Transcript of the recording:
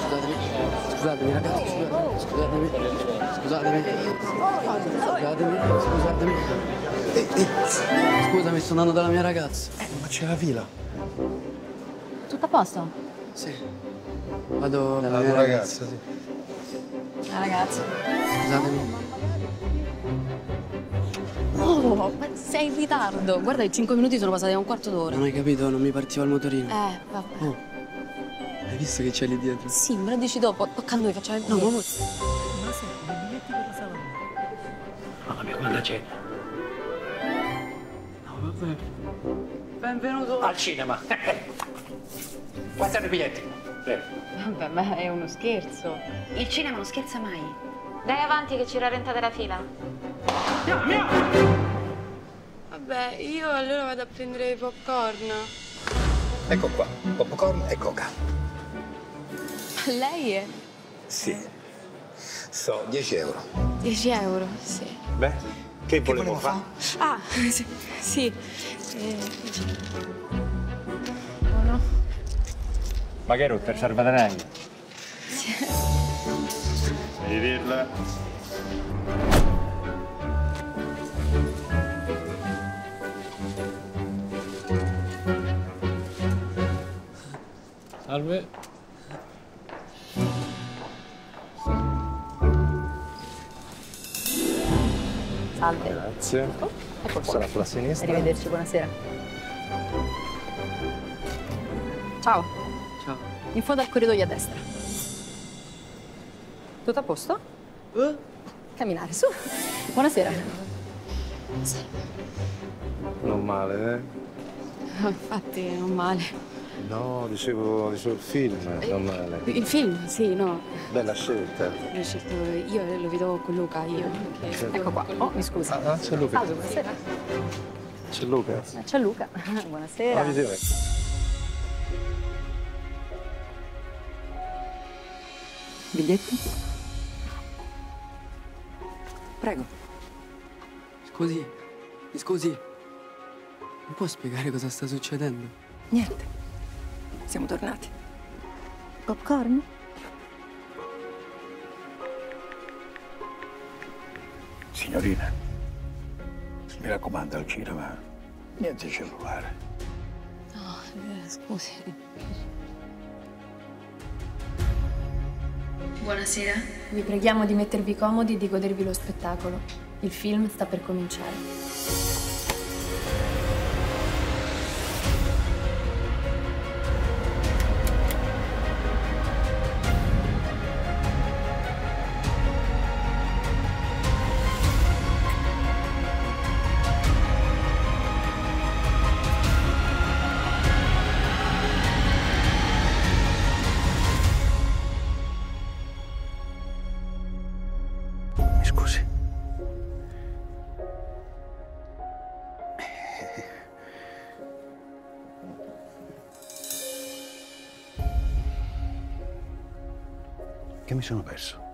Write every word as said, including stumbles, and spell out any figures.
scusatemi, scusatemi ragazzi, scusatemi, scusatemi, scusatemi, scusatemi, scusatemi. Scusami, sto andando dalla mia ragazza. Eh, ma c'è la fila. Tutto a posto? Sì. Vado dalla La mia tua ragazza. ragazza, sì. La ragazza. Scusatemi. Oh, ma sei in ritardo. Guarda, i cinque minuti sono passati a un quarto d'ora. Non hai capito, non mi partiva il motorino. Eh, vabbè. Oh, hai visto che c'è lì dietro? Sì, me lo dici dopo. Tocca a noi, facciamo il No, video. ma... Buonasera, i biglietti per la sala uno. Mamma mia, quanta c'è? No, vabbè. Benvenuto. Al cinema. Quanti sono i biglietti? Prego. Vabbè, ma è uno scherzo. Il cinema non scherza mai. Dai avanti che ci rallentate la fila. Vabbè, io allora vado a prendere i popcorn. Ecco qua, popcorn e coca. Ma lei è? Sì. So, dieci euro. dieci euro, sì. Beh, che volevo fare? Ah, sì. sì. Eh, buono. Ma che hai rotto il salvadanaio? Devi dirla. Salve. Salve. Grazie. Oh, ecco qua. Sarà sulla sinistra. Arrivederci, buonasera. Ciao. Ciao. In fondo al corridoio a destra. Tutto a posto? Eh? Camminare, su. Buonasera. Non male, eh? No, infatti, non male. No, dicevo, dicevo il film, non male. Il film, sì, no. Bella scelta. L'ho scelto io, lo vedo con Luca, io. Ecco qua. Oh, mi scusi. Ah, ah, c'è Luca. Salve, buonasera. C'è Luca. C'è Luca. Buonasera. La visione. Biglietti? Prego. Scusi, mi scusi. Mi può spiegare cosa sta succedendo? Niente. Siamo tornati. Popcorn? Signorina, mi raccomando al cinema, niente cellulare. No, eh, scusi. Buonasera. Vi preghiamo di mettervi comodi e di godervi lo spettacolo. Il film sta per cominciare. Mi scusi. Che mi sono perso?